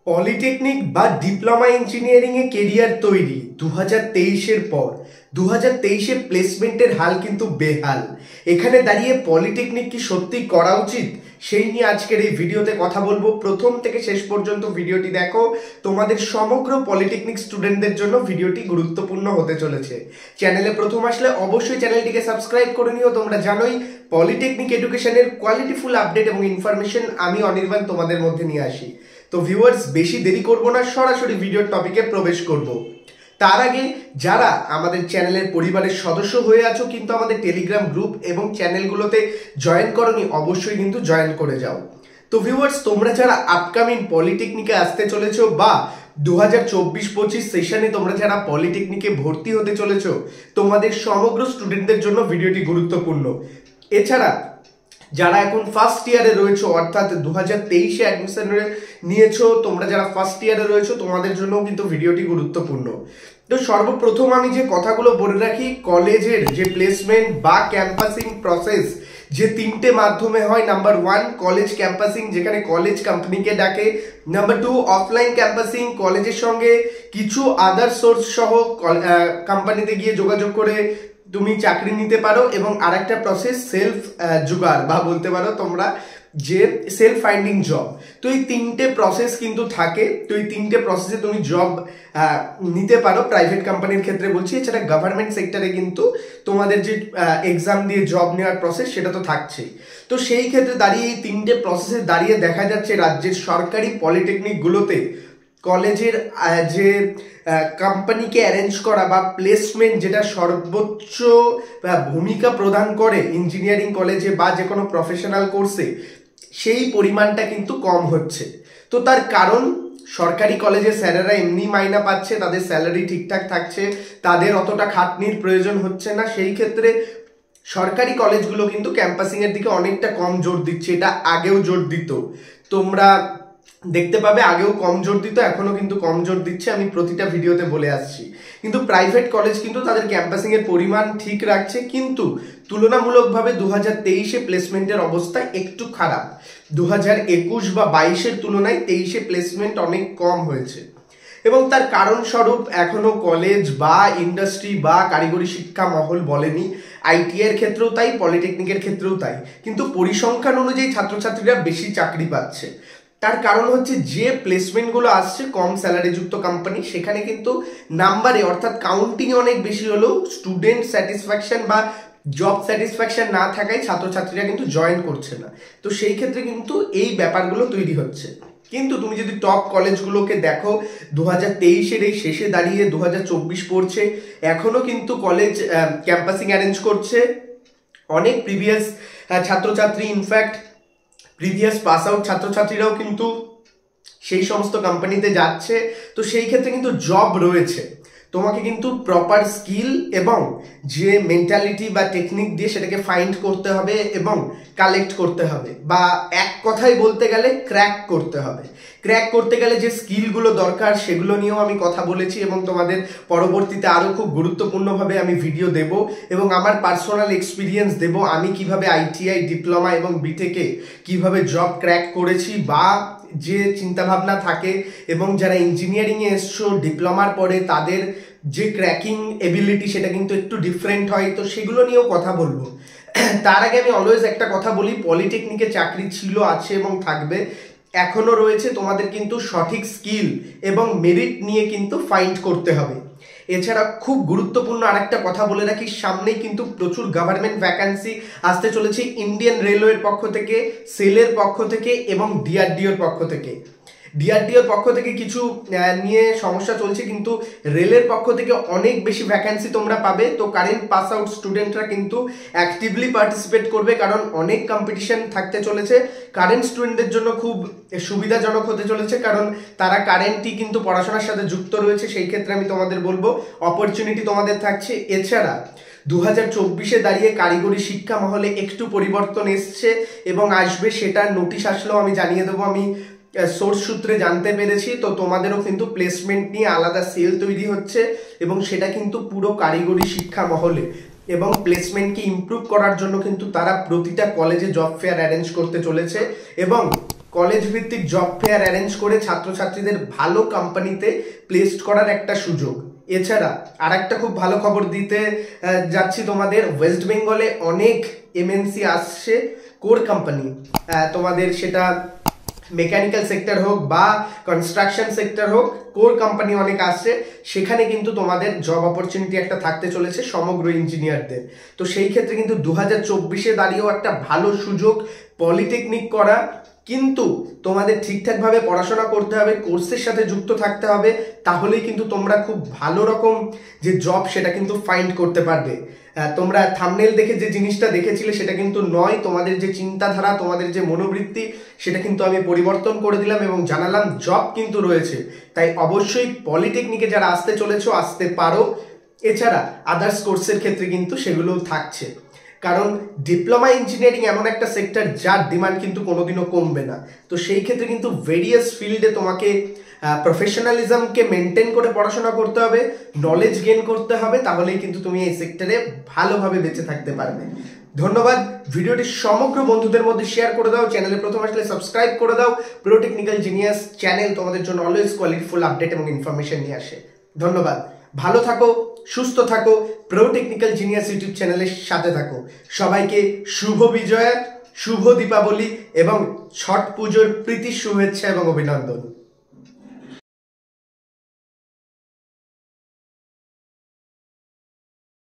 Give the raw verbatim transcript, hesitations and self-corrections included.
Polytechnic বা diploma engineering এ career তৈরি দু হাজার তেইশের পর দু হাজার তেইশে প্লেসমেন্টের হাল কিন্তু বেহাল। এখানে দাঁড়িয়ে পলিটেকনিক কি সত্যি করা উচিত সেই নিয়ে আজকের এই ভিডিওতে কথা বলবো। প্রথম থেকে শেষ পর্যন্ত ভিডিওটি দেখো, তোমাদের সমগ্র পলিটেকনিক স্টুডেন্টদের জন্য ভিডিওটি গুরুত্বপূর্ণ হতে চলেছে। চ্যানেলে প্রথম আসলে অবশ্যই চ্যানেলটিকে সাবস্ক্রাইব করে নিও। তোমরা জানোই পলিটেকনিক এডুকেশনের কোয়ালিটিফুল আপডেট এবং ইনফরমেশন আমি অনির্বাণ তোমাদের মধ্যে নিয়ে আসি। তো ভিউয়ার্স, বেশি দেরি করব না, সরাসরি ভিডিওর টপিকে প্রবেশ করব। তার আগে যারা আমাদের চ্যানেলের পরিবারের সদস্য হয়ে আছো কিন্তু আমাদের টেলিগ্রাম গ্রুপ এবং চ্যানেলগুলোতে জয়েন করনি, অবশ্যই কিন্তু জয়েন করে যাও। তো ভিউয়ার্স, তোমরা যারা আপকামিং পলিটেকনিকে আসতে চলেছো বা দু হাজার চব্বিশ পঁচিশ সেশনে তোমরা যারা পলিটেকনিকে ভর্তি হতে চলেছো, তোমাদের সমগ্র স্টুডেন্টদের জন্য ভিডিওটি গুরুত্বপূর্ণ। এছাড়া যারা এখন ফার্স্ট ইয়ারে রয়েছে অর্থাৎ দু হাজার তেইশে অ্যাডমিশন নিয়েছো, তোমরা যারা ফার্স্ট ইয়ারে রয়েছে তোমাদের জন্য কিন্তু ভিডিওটি গুরুত্বপূর্ণ। তো সর্বপ্রথম আমি যে কথাগুলো বলে রাখি, কলেজের যে প্লেসমেন্ট বা ক্যাম্পাসিং প্রসেস যে তিনটে মাধ্যমে হয়। নাম্বার ওয়ান কলেজ ক্যাম্পাসিং, যেখানে কলেজ কোম্পানিকে ডাকে। নাম্বার টু অফলাইন ক্যাম্পাসিং, কলেজের সঙ্গে কিছু আদার সোর্স সহ কোম্পানিতে গিয়ে যোগাযোগ করে তুমি চাকরি নিতে পারো। এবং আরেকটা প্রসেস সেলফ জুগাড় বা বলতে পারো তোমরা যে সেলফ ফাইন্ডিং জব। তো এই তিনটে প্রসেস কিন্তু থাকে। তো এই তিনটে প্রসেসে তুমি জব নিতে পারো, প্রাইভেট কোম্পানির ক্ষেত্রে বলছি। এছাড়া গভর্নমেন্ট সেক্টরে কিন্তু তোমাদের যে এক্সাম দিয়ে জব নেওয়ার প্রসেস সেটা তো থাকছেই। তো সেই ক্ষেত্রে দাঁড়িয়ে এই তিনটে প্রসেসে দাঁড়িয়ে দেখা যাচ্ছে রাজ্যের সরকারি পলিটেকনিকগুলোতে কলেজের যে কোম্পানিকে অ্যারেঞ্জ করা বা প্লেসমেন্ট যেটা সর্বোচ্চ ভূমিকা প্রদান করে ইঞ্জিনিয়ারিং কলেজে বা যে কোনো প্রফেশনাল কোর্সে, সেই পরিমাণটা কিন্তু কম হচ্ছে। তো তার কারণ, সরকারি কলেজে স্যারেরা এমনি মাইনা পাচ্ছে, তাদের স্যালারি ঠিকঠাক থাকছে, তাদের অতটা খাটনির প্রয়োজন হচ্ছে না। সেই ক্ষেত্রে সরকারি কলেজগুলো কিন্তু ক্যাম্পাসিং এর দিকে অনেকটা কম জোর দিচ্ছে। এটা আগেও জোর দিত, তোমরা দেখতে পাবে আগেও কম জোর দিত, এখনো কিন্তু কম জোর দিচ্ছে, আমি প্রতিটা ভিডিওতে বলে আসছি। কিন্তু প্রাইভেট কলেজ কিন্তু তাদের ক্যাম্পাসিং এর পরিমাণ ঠিক রাখছে, কিন্তু তুলনামূলকভাবে দু হাজার তেইশে প্লেসমেন্টের অবস্থা একটু খারাপ। দু হাজার একুশ বা বাইশের তুলনায় তেইশে প্লেসমেন্ট অনেক কম হয়েছে। এবং তার কারণ স্বরূপ এখনো কলেজ বা ইন্ডাস্ট্রি বা কারিগরি শিক্ষা মহল বলেনি। আইটিআই এর ক্ষেত্রেও তাই, পলিটেকনিকের ক্ষেত্রেও তাই, কিন্তু পরিসংখ্যান অনুযায়ী ছাত্রছাত্রীরা বেশি চাকরি পাচ্ছে। তার কারণ হচ্ছে যে প্লেসমেন্টগুলো আসছে কম স্যালারিযুক্ত কোম্পানি, সেখানে কিন্তু নাম্বারে অর্থাৎ কাউন্টিং অনেক বেশি হলেও স্টুডেন্ট স্যাটিসফ্যাকশন বা জব স্যাটিসফ্যাকশন না থাকায় ছাত্রছাত্রীরা কিন্তু জয়েন করছে না। তো সেই ক্ষেত্রে কিন্তু এই ব্যাপারগুলো তৈরি হচ্ছে। কিন্তু তুমি যদি টপ কলেজগুলোকে দেখো, দু হাজার তেইশের এই শেষে দাঁড়িয়ে দু হাজার চব্বিশ পড়ছে, এখনো কিন্তু কলেজ ক্যাম্পাসিং অ্যারেঞ্জ করছে। অনেক প্রিভিয়াস ছাত্রছাত্রী, ইনফ্যাক্ট প্রিভিয়াস পাস আউট ছাত্রছাত্রীরাও কিন্তু সেই সমস্ত কোম্পানিতে যাচ্ছে। তো সেই ক্ষেত্রে কিন্তু জব রয়েছে। তোমাকে কিন্তু প্রপার স্কিল এবং যে মেন্টালিটি বা টেকনিক দিয়ে সেটাকে ফাইন্ড করতে হবে এবং কালেক্ট করতে হবে, বা এক কথায় বলতে গেলে ক্র্যাক করতে হবে। ক্র্যাক করতে গেলে যে স্কিলগুলো দরকার সেগুলো নিয়েও আমি কথা বলেছি এবং তোমাদের পরবর্তীতে আরও খুব গুরুত্বপূর্ণভাবে আমি ভিডিও দেব এবং আমার পার্সোনাল এক্সপিরিয়েন্স দেব। আমি কিভাবে আইটিআই, ডিপ্লোমা এবং বিটেকে কিভাবে জব ক্র্যাক করেছি, বা যে চিন্তাভাবনা থাকে এবং যারা ইঞ্জিনিয়ারিংয়ে এসছো ডিপ্লোমার পরে তাদের যে ক্র্যাকিং এবিলিটি সেটা কিন্তু একটু ডিফারেন্ট হয়। তো সেগুলো নিয়েও কথা বলবো। তার আগে আমি অলওয়েজ একটা কথা বলি, পলিটেকনিকে চাকরি ছিল, আছে এবং থাকবে, এখনো রয়েছে। তোমাদের কিন্তু সঠিক স্কিল এবং মেরিট নিয়ে কিন্তু ফাইন্ড করতে হবে। এছাড়া খুব গুরুত্বপূর্ণ আরেকটা কথা বলে রাখি, সামনেই কিন্তু প্রচুর গভর্নমেন্ট ভ্যাকান্সি আসতে চলেছে ইন্ডিয়ান রেলওয়ের পক্ষ থেকে, সেলের পক্ষ থেকে এবং ডিআরডিওর পক্ষ থেকে। ডিআরডিওর পক্ষ থেকে কিছু নিয়ে সমস্যা চলছে, কিন্তু রেলের পক্ষ থেকে অনেক বেশি ভ্যাকান্সি তোমরা পাবে। তো কারেন্ট পাস আউট স্টুডেন্টরা কিন্তু অ্যাক্টিভলি পার্টিসিপেট করবে, কারণ অনেক কম্পিটিশন থাকতে চলেছে। কারেন্ট স্টুডেন্টদের জন্য খুব সুবিধাজনক হতে চলেছে, কারণ তারা কারেন্টই কিন্তু পড়াশোনার সাথে যুক্ত রয়েছে। সেই ক্ষেত্রে আমি তোমাদের বলবো অপরচুনিটি তোমাদের থাকছে। এছাড়া দু হাজার চব্বিশে দাঁড়িয়ে কারিগরি শিক্ষা মহলে একটু পরিবর্তন এসছে এবং আসবে, সেটার নোটিশ আসলেও আমি জানিয়ে দেবো। আমি সোর্স সূত্রে জানতে পেরেছি। তো তোমাদেরও কিন্তু প্লেসমেন্ট নিয়ে আলাদা সেল তৈরি হচ্ছে এবং সেটা কিন্তু পুরো কারিগরি শিক্ষা মহলে। এবং প্লেসমেন্টকে ইমপ্রুভ করার জন্য কিন্তু তারা প্রতিটা কলেজে জব ফেয়ার অ্যারেঞ্জ করতে চলেছে এবং কলেজ ভিত্তিক জব ফেয়ার অ্যারেঞ্জ করে ছাত্রছাত্রীদের ভালো কোম্পানিতে প্লেসড করার একটা সুযোগ। এছাড়া আর একটা খুব ভালো খবর দিতে যাচ্ছি তোমাদের, ওয়েস্ট বেঙ্গলে অনেক এমএনসি আসছে, কোর কোম্পানি, তোমাদের সেটা মেকানিক্যাল সেক্টর হোক বা কনস্ট্রাকশন সেক্টর হোক, কোর কোম্পানি অনেক আসছে। সেখানে কিন্তু তোমাদের জব অপরচুনিটি একটা থাকতে চলেছে সমগ্র ইঞ্জিনিয়ারদের। তো সেই ক্ষেত্রে কিন্তু দু হাজার চব্বিশে দাঁড়িয়েও একটা ভালো সুযোগ পলিটেকনিক করা, কিন্তু তোমাদের ঠিকঠাকভাবে পড়াশোনা করতে হবে, কোর্সের সাথে যুক্ত থাকতে হবে, তাহলেই কিন্তু তোমরা খুব ভালো রকম যে জব সেটা কিন্তু ফাইন্ড করতে পারবে। তোমরা থাম্বনেল দেখে যে জিনিসটা দেখেছিলে সেটা কিন্তু নয়, তোমাদের যে চিন্তাধারা, তোমাদের যে মনোবৃত্তি, সেটা কিন্তু আমি পরিবর্তন করে দিলাম এবং জানালাম জব কিন্তু রয়েছে। তাই অবশ্যই পলিটেকনিকে যারা আসতে চলেছো আসতে পারো। এছাড়া আদার্স কোর্সের ক্ষেত্রে কিন্তু সেগুলোও থাকছে, কারণ ডিপ্লোমা ইঞ্জিনিয়ারিং এমন একটা সেক্টর যার ডিমান্ড কিন্তু কোনোদিনও কমবে না। তো সেই ক্ষেত্রে কিন্তু ভেরিয়াস ফিল্ডে তোমাকে প্রফেশনালিজমকে মেনটেন করে পড়াশোনা করতে হবে, নলেজ গেইন করতে হবে, তাহলেই কিন্তু তুমি এই সেক্টরে ভালোভাবে বেঁচে থাকতে পারবে। ধন্যবাদ। ভিডিওটি সমগ্র বন্ধুদের মধ্যে শেয়ার করে দাও, চ্যানেলে প্রথম আসলে সাবস্ক্রাইব করে দাও। প্রো টেকনিক্যাল জিনিয়াস চ্যানেল তোমাদের জন্য অলওয়েজ কোয়ালিটিফুল আপডেট এবং ইনফরমেশন নিয়ে আসে। ধন্যবাদ। ভালো থাকো, সুস্থ থাকো, প্রো টেকনিক্যাল জিনিয়াস ইউটিউব চ্যানেলের সাথে থাকো। সবাইকে শুভ বিজয়া, শুভ দীপাবলি এবং ছট পুজোর প্রীতি শুভেচ্ছা এবং অভিনন্দন।